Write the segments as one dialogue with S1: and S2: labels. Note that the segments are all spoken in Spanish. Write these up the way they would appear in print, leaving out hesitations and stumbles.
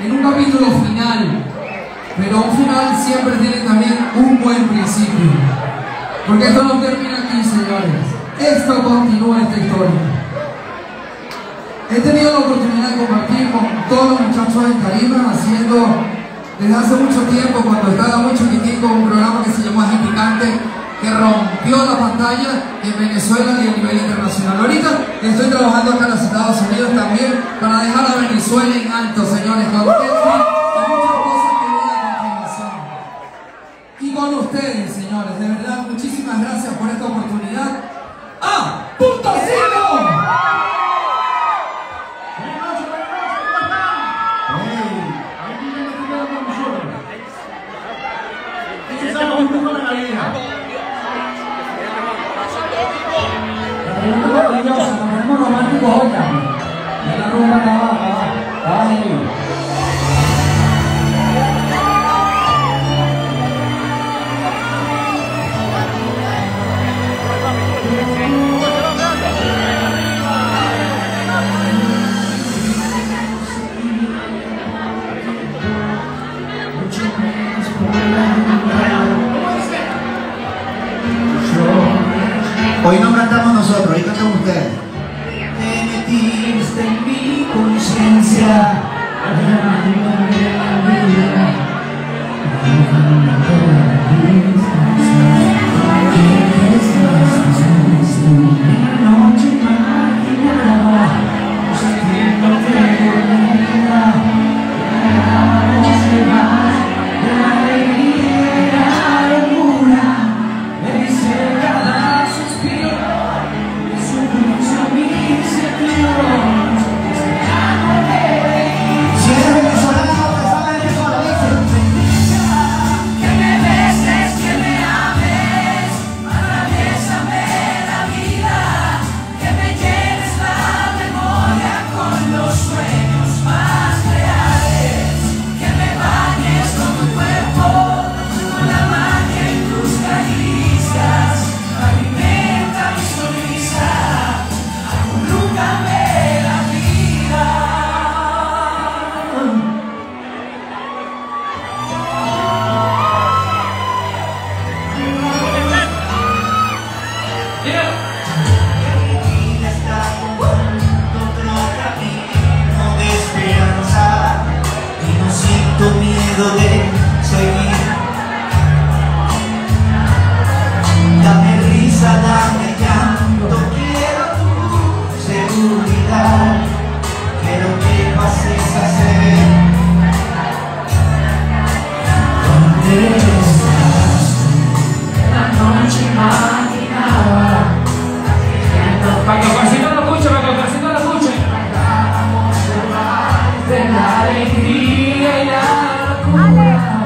S1: en un capítulo final, pero un final siempre tiene también un buen principio, porque esto no termina aquí, señores, esto continúa esta historia. He tenido la oportunidad de compartir con todos los muchachos en tarima, haciendo desde hace mucho tiempo, cuando estaba muy chiquitico, un programa que se llamó Ají Picante, que rompió la pantalla en Venezuela y a nivel internacional. Ahorita estoy trabajando acá en los Estados Unidos también para dejar a Venezuela en alto, señores, con ustedes y muchas cosas que vienen a continuación. Y con ustedes, señores, de verdad, muchísimas gracias por esta oportunidad. ¡Ah! ¡Punto Cielo!
S2: Nos ponemos románticos hoy también. De la rumba estaba genial.
S3: Hoy no cantamos nosotros, hoy cantamos ustedes.
S2: Te metiste en mi conciencia,
S3: miedo de seguir. Dame risa, dame llanto, quiero tu seguridad, quiero que pases a ser. ¿Dónde estás? La noche imaginaba.
S2: Para que Juancito lo escuche, para que Juancito lo escuche. De la alegría y la locura.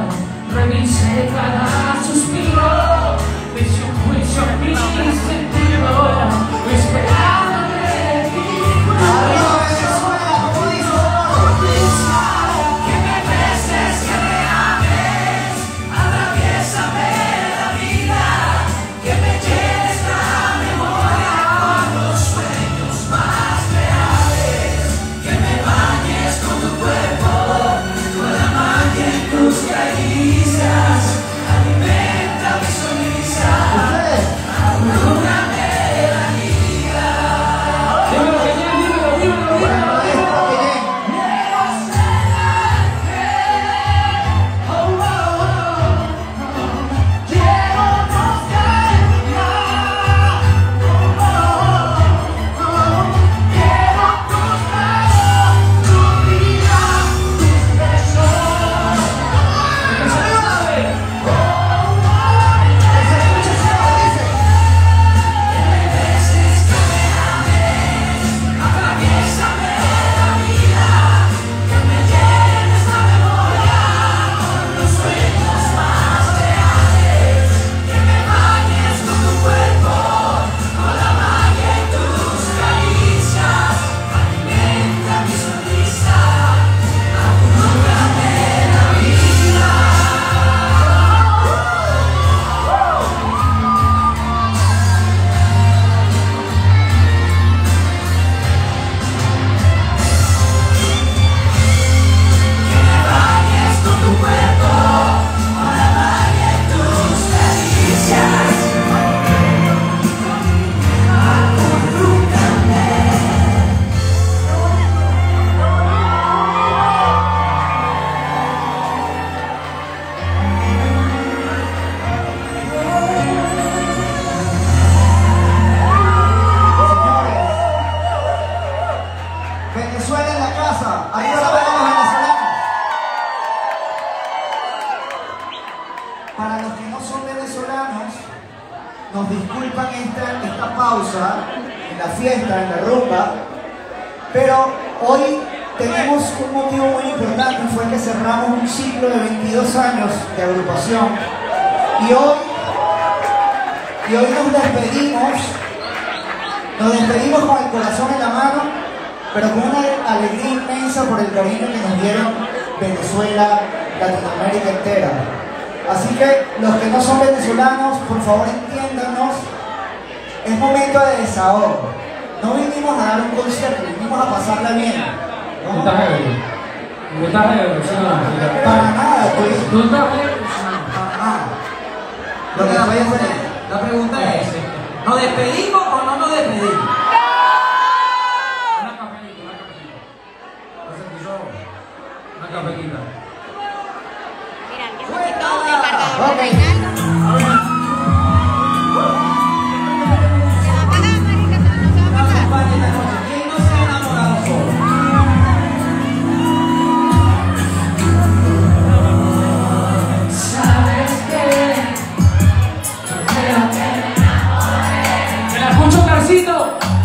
S3: en la fiesta, en la rumba, pero hoy tenemos un motivo muy importante, fue que cerramos un ciclo de 22 años de agrupación y hoy nos despedimos con el corazón en la mano, pero con una alegría inmensa por el cariño que nos dieron Venezuela, Latinoamérica entera. Así que los que no son venezolanos, por favor entiéndanos, es momento de desahogo. No vinimos a dar un concierto, vinimos a pasarla bien. ¿No?
S2: ¿Estás ebrio?
S3: Para nada, pues.
S2: ¿Tú estás ebrio?
S3: Para nada. Lo que voy a hacer.
S4: La pregunta es, ¿nos despedimos o no nos despedimos?
S2: Una capelita. Una capelita.
S5: Mira, que se quitó el cargador de Reinaldo. Se va a apagar, marica, pero no se va a apagar.
S4: ¿Quién no se ha enamorado solo?
S1: ¿Sabes qué? Creo que me enamoré.
S2: ¡Me la escucho, Carcito!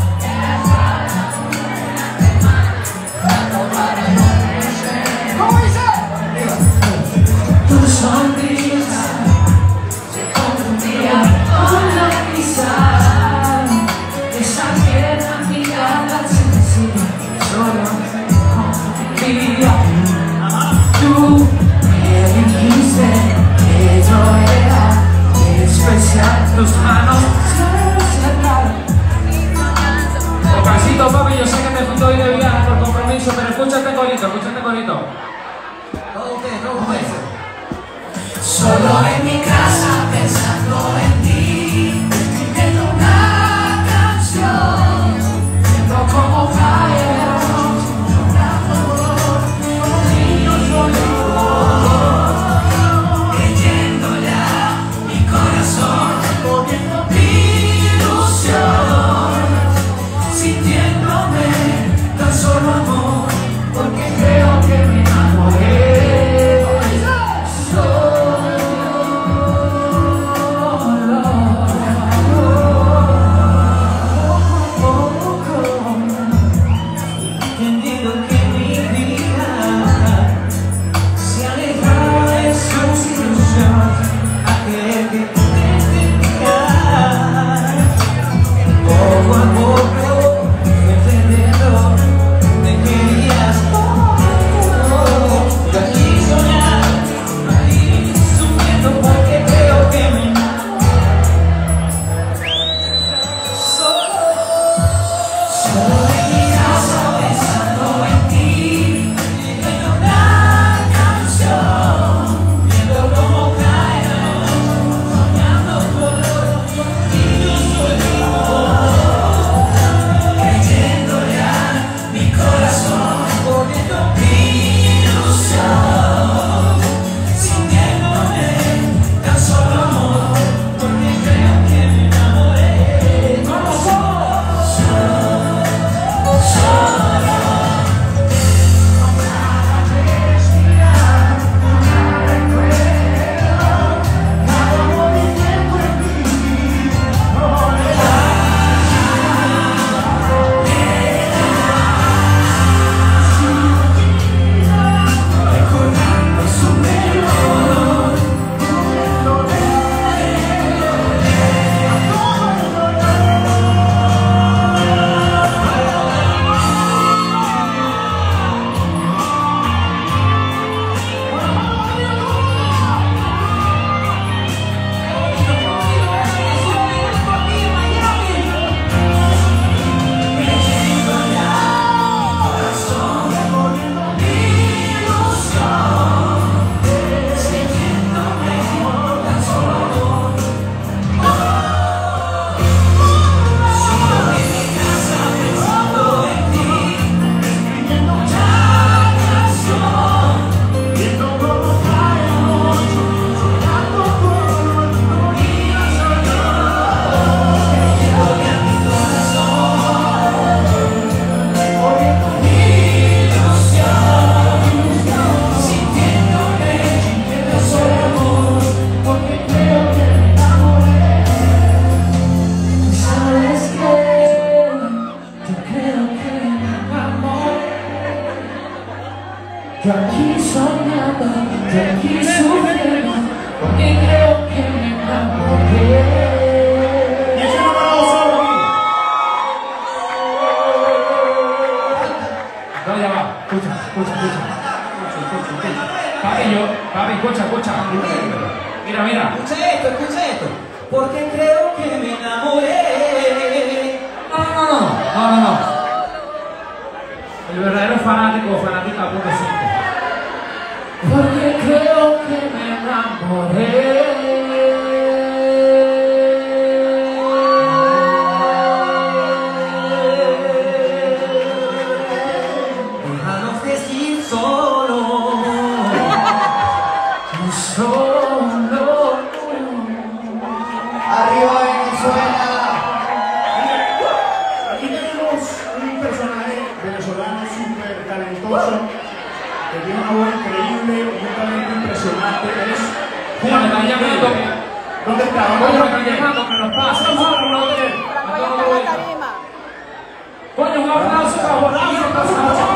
S1: ¿Cómo dice? Tu sonrisa se confundía con la risa. Esa pierna mirada se decía solo confundía. Tú me dijiste que yo era especial. Tus manos se acercaron.
S2: Carcito, papi, yo sé que te fuiste hoy de viaje por compromiso, pero escucha este corito,
S4: Todos ustedes.
S1: Solo en mi casa pensando en ti, viendo una canción, viendo cómo cae la noche, y yo solo, creyéndola, mi corazón, poniendo mi ilusión, sintiéndome tan solo amor, porque creo que me enamoré.
S2: Yo aquí soñando, yo aquí sufriendo, porque creo que me enamoré.
S6: ¿Y ese enamorado solo aquí?
S2: No, ya va, escucha. Papi, escucha. Mira.
S4: Escucha esto. Porque creo que me enamoré.
S2: No. El verdadero fanática 5. Porque creo que me enamoré.
S4: Déjanos decir solo.
S3: Arriba Venezuela.
S6: Aquí tenemos un personaje venezolano súper talentoso, que tiene una voz increíble, un talento impresionante. Es
S2: Mira, me están llamando.
S6: ¿Dónde está?
S2: Oye, me están llamando, que nos pasa. Coño, un aplauso para Juanito, por favor.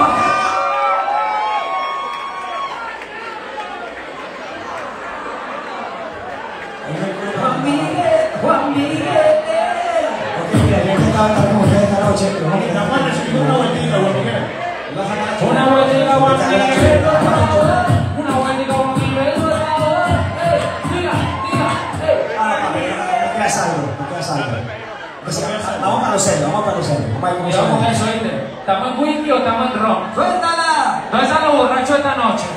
S4: Juan Miguel.
S3: Ok, mira, yo estaba hablando con ustedes esta noche.
S6: La mano se dio una vueltita, Juan Miguel.
S2: Una vueltita, Juan Miguel, por favor. Una vueltita, Juan Miguel, por favor. Diga.
S3: No queda salvo. Vamos para los celos. Vamos a ir con
S2: Cuidado con eso, ¿oíste? ¿Estamos en whisky o estamos en ron?
S4: ¡Suéltala!
S2: ¿Dónde están los borrachos esta noche?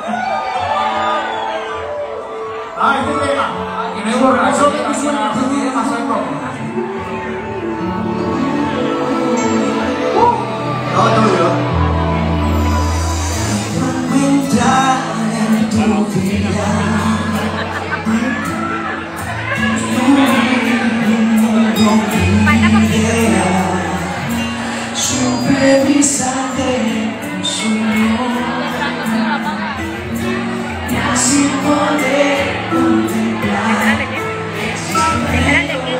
S6: Este tema.
S2: Aquí no hay borrachos, que tiene demasiado propio.
S3: No, tuyo.
S4: Entrar en tu vida.
S5: Falta poquito.
S4: Supervisarte consumió y así poder contemplar.
S5: Espérate que.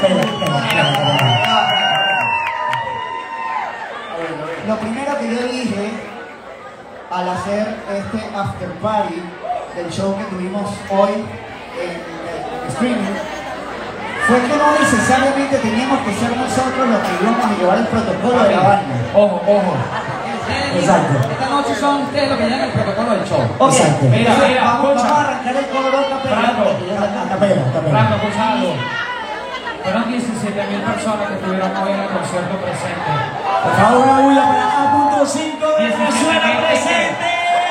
S3: Lo primero que yo dije al hacer este after party del show que tuvimos hoy en streaming fue que no necesariamente teníamos que ser nosotros los que íbamos a llevar el protocolo de la banda.
S2: Ojo, ojo.
S3: Exacto.
S4: Esta noche son ustedes los que llevan el protocolo del show.
S3: Ok,
S2: Exacto.
S3: mira,
S2: Mira,
S3: vamos
S2: escucha.
S3: a arrancar el coro a capela.
S2: Franco. Franco, escucha algo. Fueron 17.000 personas que estuvieron hoy en el concierto presente.
S6: Por favor, una bulla para A.5 Venezuela presente.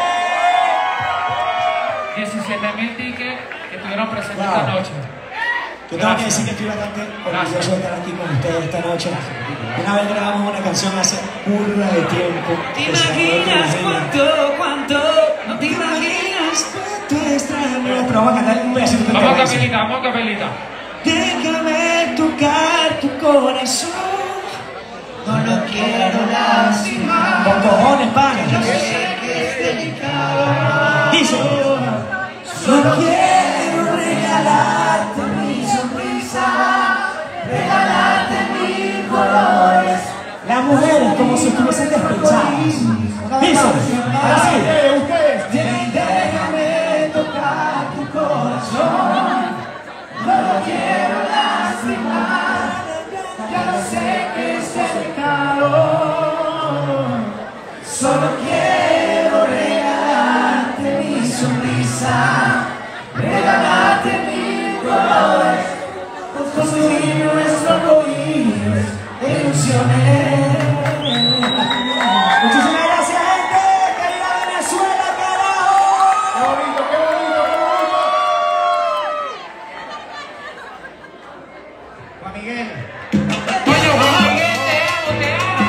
S2: 17.000 tickets que estuvieron presentes esta noche.
S6: Yo tengo que decir que estoy bastante orgulloso de estar aquí con ustedes esta noche. Una vez grabamos una canción hace burla de tiempo.
S4: ¿Te imaginas cuánto? ¿No te imaginas?
S6: Cuánto extraño. Pero vamos a cantar un pedacito de
S2: Vamos a
S6: canción.
S2: capelita, vamos a capelita.
S6: Déjame tocar tu corazón.
S3: No lo quiero lastimar.
S6: Con cojones, pana.
S3: Yo sé que es delicado.
S6: Dice.
S3: Solo quiero regalarte mi sonrisa, regalarte mil colores.
S6: Las mujeres como si estuviesen despechadas. Dice. Así. Ustedes.
S3: Déjame tocar tu corazón. No lo quiero lastimar. Ya no sé que es delicado. Solo quiero regalarte mi sonrisa, regalarte mil colores, construir nuestro arcoíris de ilusiones.
S6: Muchísimas gracias, gente. ¡Querida Venezuela, carajo! ¡Qué bonito, qué bonito, qué bonito!
S3: Juan Miguel.
S2: Coño, Juan Miguel, te amo, te amo.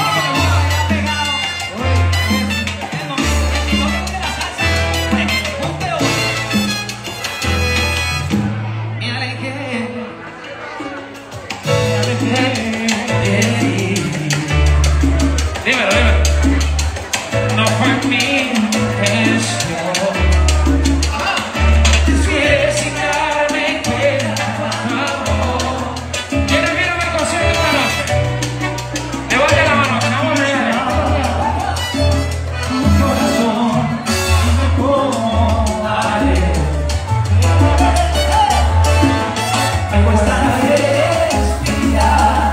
S4: Me alejé.
S2: Dímelo, dímelo. No fue mi intención. Quieres sin darme cuenta, amor. ¿Quieres ir a ver el concierto esta noche? Levante la mano, vamos a ver.
S3: Me cuesta respirar.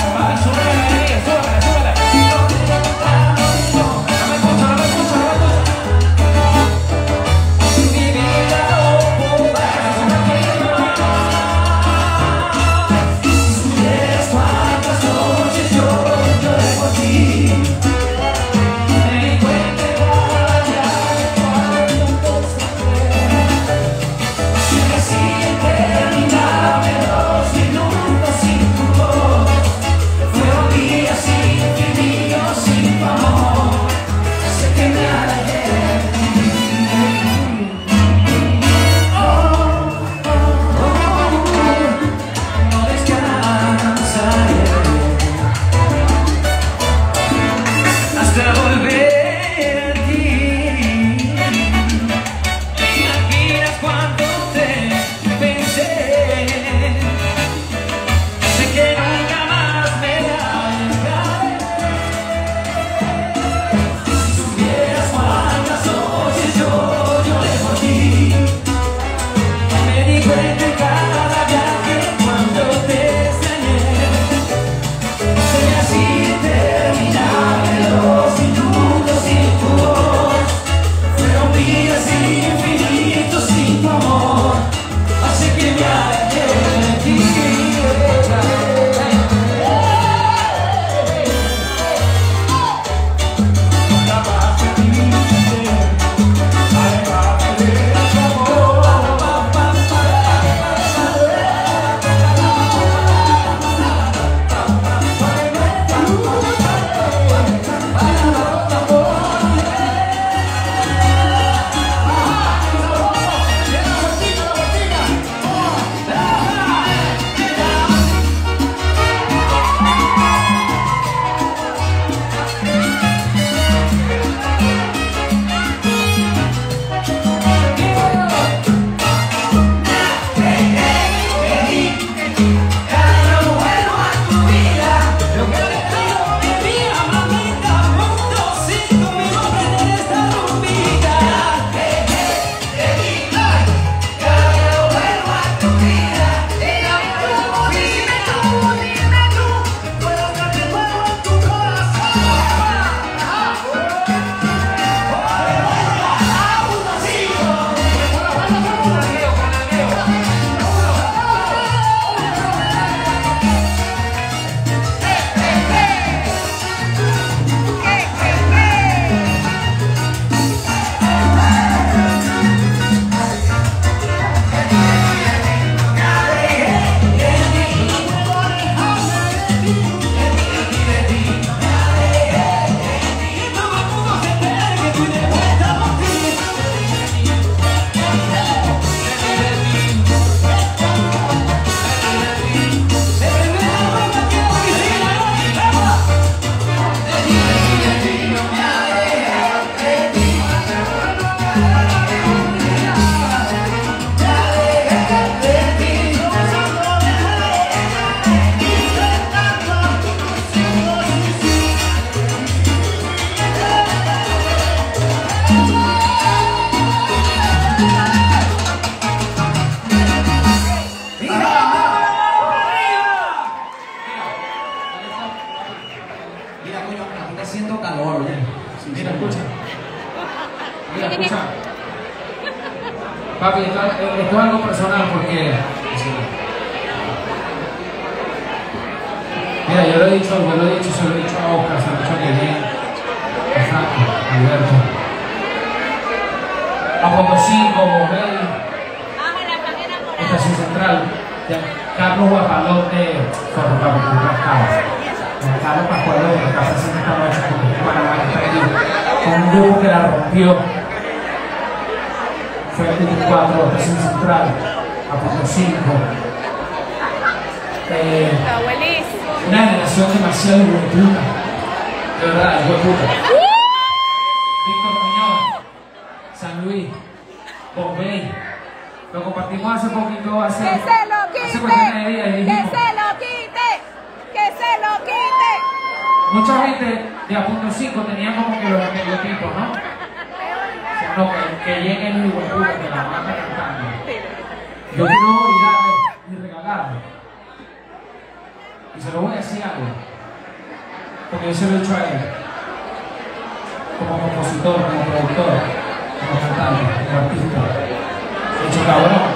S4: Mira, coño, aquí está haciendo calor.
S2: Mira, escucha. Mira, escucha. Papi, esto es algo personal porque... Mira, yo lo he dicho, se lo he dicho a Oscar, se lo he dicho a Kevin, a Franco, a Alberto, a Potosí, Bogotá, Estación Central, Carlos Guapalote, Carlos Pascual, que está presente esta noche con Panamá, que está aquí, con un grupo que la rompió. Fue el 24, Estación Central, a Potosí. Una generación demasiado hueputa. De verdad, hueputa. Víctor Muñoz, San Luis, Bombay. Lo compartimos hace poquito, hace cuestiones de días y dijimos,
S5: ¡Que se lo quite!
S2: mucha gente de A Punto 5 tenía como que los estereotipos, ¿no? No, que llegue el hueputa, que la mata cantando. Yo quiero darle y regalarle. Y se lo voy a decir algo, porque yo se lo he hecho a él, como compositor, como productor, como cantante, como artista. He dicho, cabrón,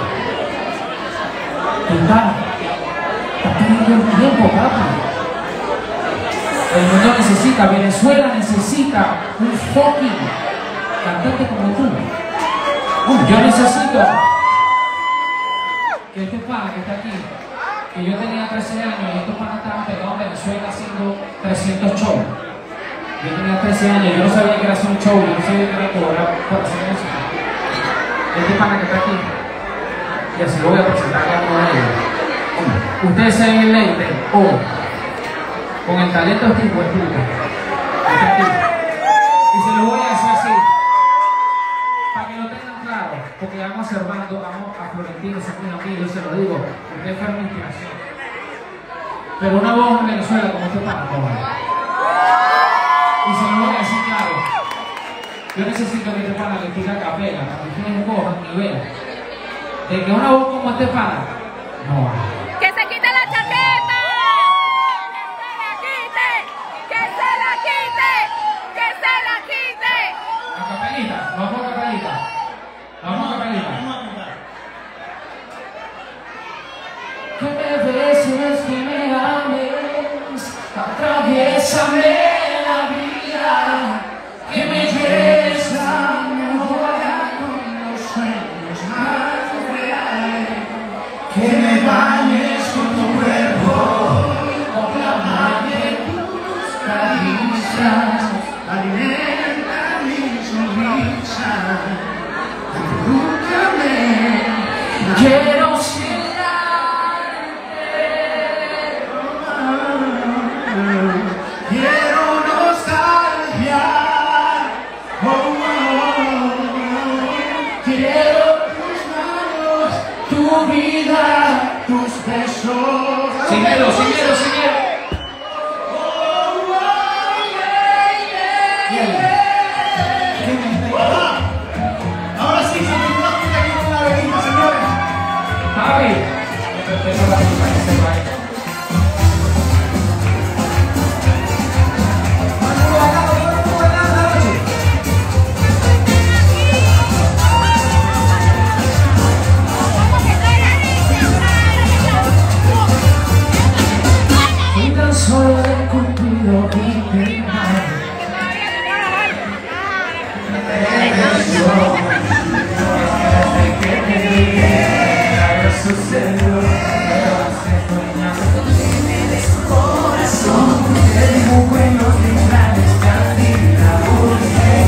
S2: tú estás teniendo el tiempo, papi. El mundo necesita, Venezuela necesita un fucking cantante como tú. Yo necesito que este pana que está aquí, que yo tenía 13 años y estos panas estaban pegados en Venezuela haciendo 300 shows. Yo tenía 13 años, yo no sabía que era hacer un show, yo no sabía que era cobrar por hacer música. Este pana que está aquí, y así lo voy a presentar a cada uno de ellos. Ustedes se ven el leite hoy, con el talento de este hijo de puta. Está aquí. Y se lo voy a decir así, para que lo tengan claro, porque amo a Servando, amo a Florentino, son mis amigos, se lo digo, ustedes fueron mi inspiración. Pero una voz en Venezuela como este pana, no vale. Y se lo voy a decir claro, yo necesito que este pana le tire a capela, para que ustedes cojan nivel, de que una voz como este pana, no vale.
S5: ¡Que se quite la chaqueta! ¡Que se la quite! ¡Que se la quite! ¡Que se la quite!
S2: A capelita, vamos a capelita. Vamos a capelita. Que me beses, que me ames, atraviésame la vida, que me lleves a mejorar con los sueños más reales, que me bañes con tu cuerpo, con la mar de tus caricias, alimenta mi sonrisa, búscame, quiero ser. Quiero nostalgia, quiero tus manos, tu vida, tus besos. Síguelo, síguelo, síguelo.
S6: Ahora sí, se me está aquí con la velita, señores.
S2: Papi, tengo la culpa que se va. Solo he cumplido mi pena. Desde que te vi, algo sucedió, pero hace soñar de su corazón. Te dibujo en los cristales que al fin la busqué.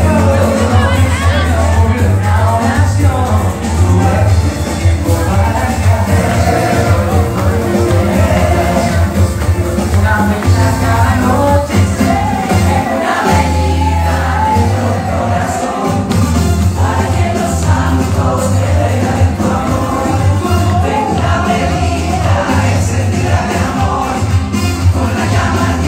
S2: Una oración, tuve tiempo para caer. Cada noche se una velita dentro del corazón, para que los santos te vean tu amor. Una velita encendida de amor, con la llama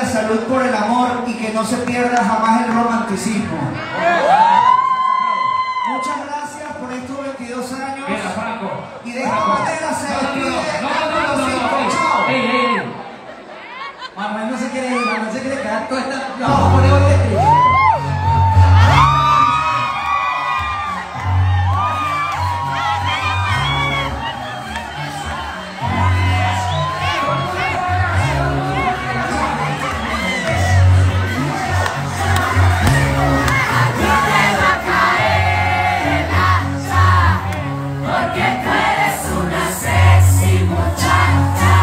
S3: vida, salud por el amor y que no se pierda jamás el romanticismo. Muchas gracias por estos 22 años.
S2: Mira, Franco.
S3: Y de esta manera se despide. Chao.
S4: Manuel no se quiere ir, Manuel se quiere quedar toda esta... Vamos a poner hoy de triste.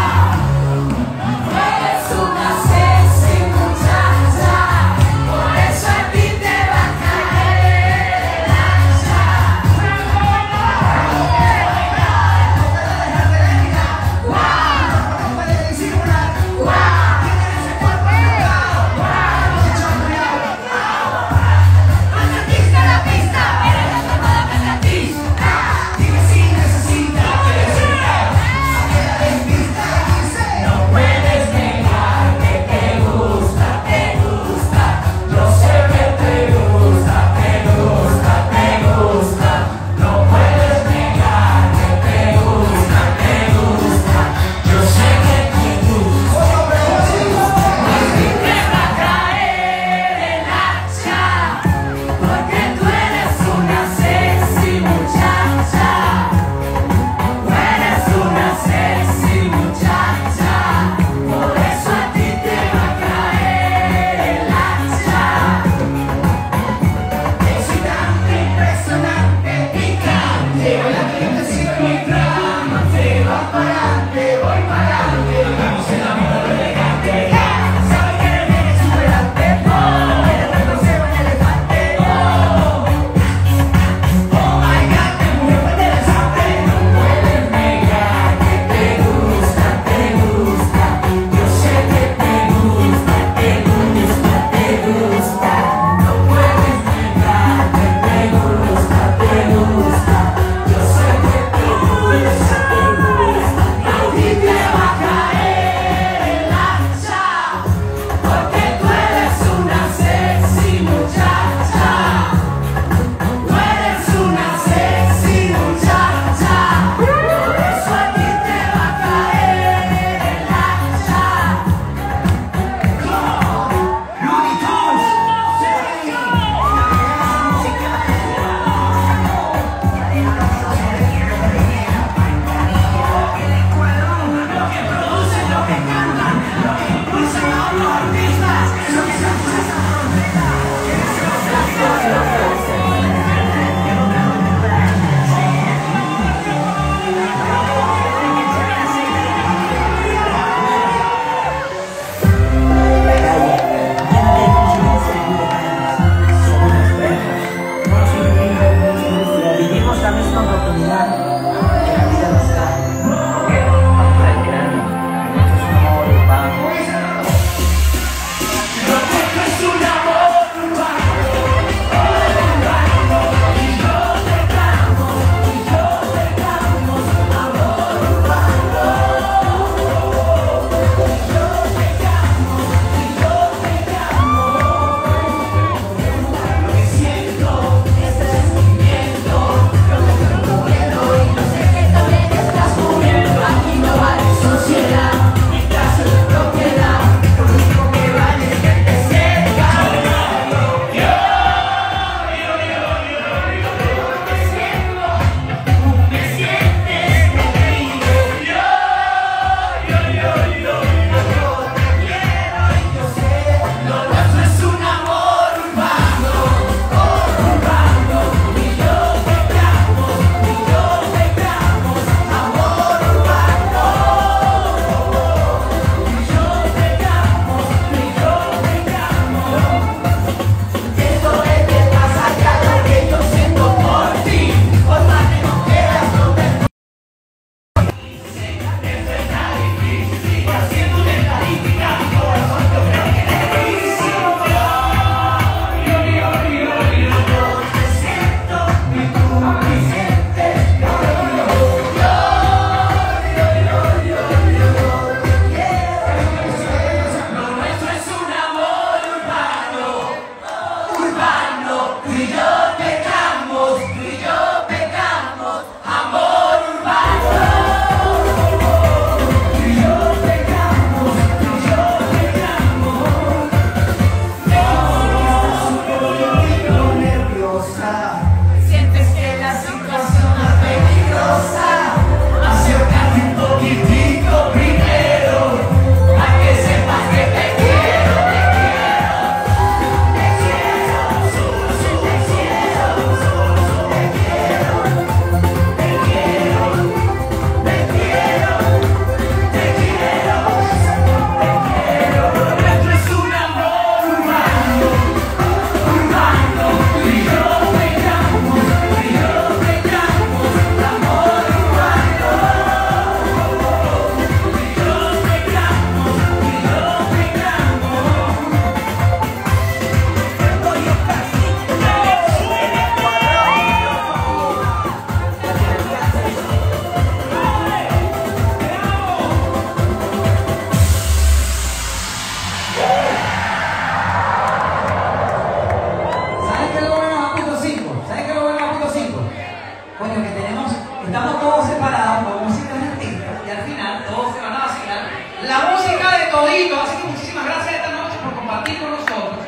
S5: Por eso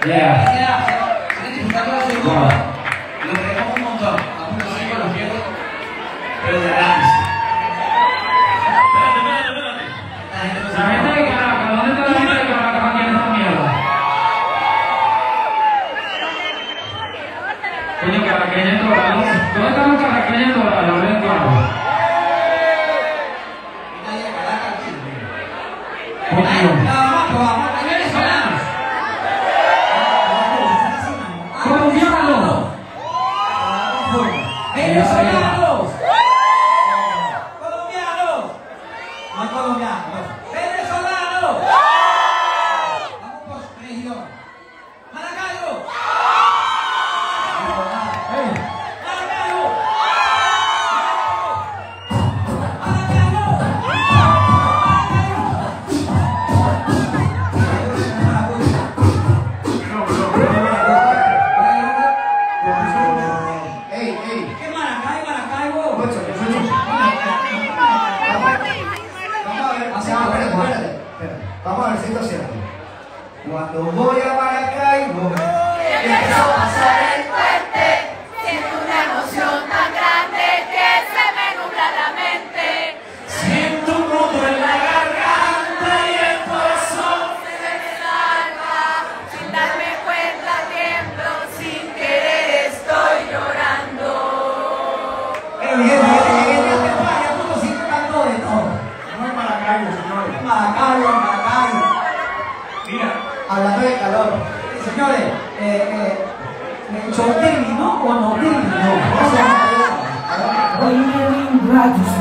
S2: Yeah.
S4: Siguen disfrutando la segunda. Los queremos un montón. Aún no sé con los quiero, pero de gratis.
S2: La gente de Caracas, ¿dónde está la gente de Caracas para que esta mierda? Coño, caraqueña en Dorado. ¿Dónde están los caraqueños en Dorado? Ven, claro.
S4: Vamos, venezolanos.
S2: ¡Colombianos!
S4: ¡Venezolanos! ¡Colombianos! No colombianos. ¡Venezolanos! Vamos por región. ¡Maracaibo! ¡Maracaibo! ¿Qué Maracaibo?
S3: Vamos a ver si esto es cierto. Cuando voy a Maracaibo, empiezo a pasar el puente.
S5: Siento una emoción tan grande que se me nubla la mente.
S4: Siento un nudo en la garganta y el corazón.
S5: Se me salva, sin darme cuenta tiemblo, sin querer estoy llorando.
S6: No es Maracaibo, señores.
S3: Maracaibo.
S6: Mira,
S3: Hablando de calor.
S4: Señores, ¿el show terminó o no terminó?
S7: Hoy me rindo a tus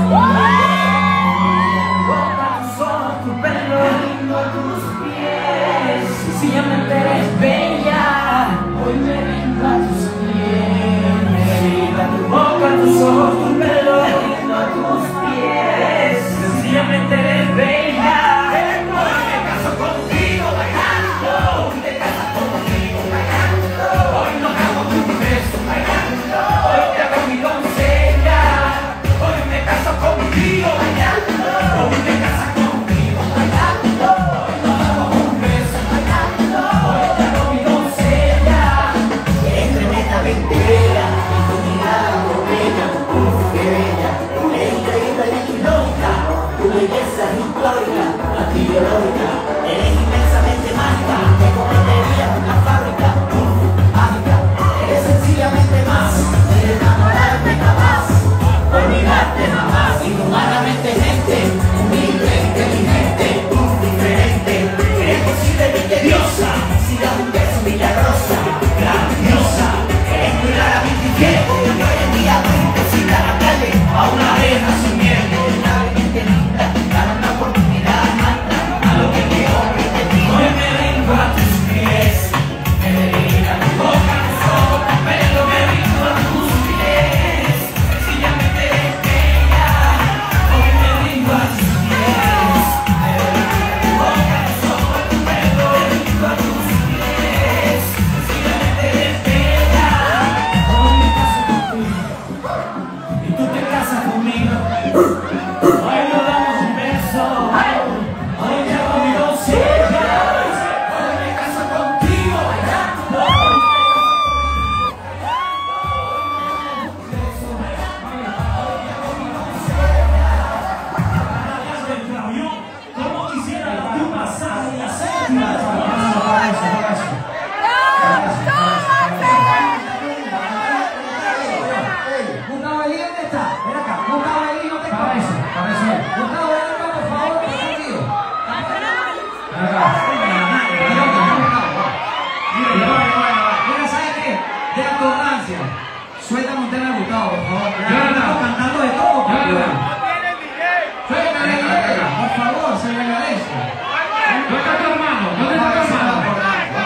S7: ojos, tu pelo rindo a tus pies. Sencillamente eres bella. Hoy me rindo a tus pies. Tu boca, tus ojos, tu pelo rindo a tus pies. Sencillamente eres bella. Hoy me caso contigo bailando. Te casas conmigo bailando. Hoy nos damos un beso bailando. Hoy te hago mi doncella. Hoy me caso contigo bailando. Hoy te casas conmigo bailando. Hoy nos damos un beso bailando. Hoy te hago mi doncella. Eres tremendamente bella. Y tu mirada bella. Qué bella. Eres increíblemente loca. Tu belleza es histórica, antibiológica. Eres inmensamente mágica. Te convertirías en una fábrica mágica. Eres sencillamente más de enamorarte capaz. Olvidarte jamás. Inhumanamente gente, humilde, inteligente, diferente. Eres posible misteriosa. Si das un beso milagrosa, grandiosa. Eres muy raramente infiel. Y hoy en día no es imposible arrancarle a una abeja su miel. Increíblemente linda. Dale una oportunidad, manda a lo que mi hombre te diga. Hoy me rindo a tus pies. Me dedica tu boca, tus ojos, tu pelo. Me rindo a tus pies. Sencillamente eres bella. Hoy me rindo a tus pies. Me dedica tu boca, tus ojos, tu pelo. Me rindo a tus pies. Sencillamente eres bella. Hoy me caso contigo. Y tú te casas conmigo. Hoy nos damos un beso. Hoy te hago mi doncella. Hoy me caso contigo bailando.
S6: ¿cómo quisiera dar un masaje y hacer
S4: Gustavo Elí, ¿dónde está? Ven acá. Gustavo Elí, no te
S2: Para eso, para eso.
S4: Gustavo, ven acá, por favor, por contigo.
S2: Ven acá.
S4: Mira, ¿sabes qué? De arrogancia. Suéltame un tema de Gustavo, por favor.
S2: Ya,
S4: Estamos cantando de todo.
S2: Ya.
S4: Suéltame, por favor, se le agradece.
S2: ¿Dónde está tu hermano? ¿Dónde está tu hermano?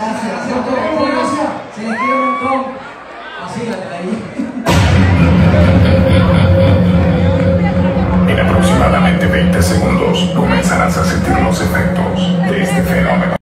S3: Gracias.
S2: Se les quiere un montón. Así, ahí.
S8: En aproximadamente 20 segundos comenzarás a sentir los efectos de este fenómeno.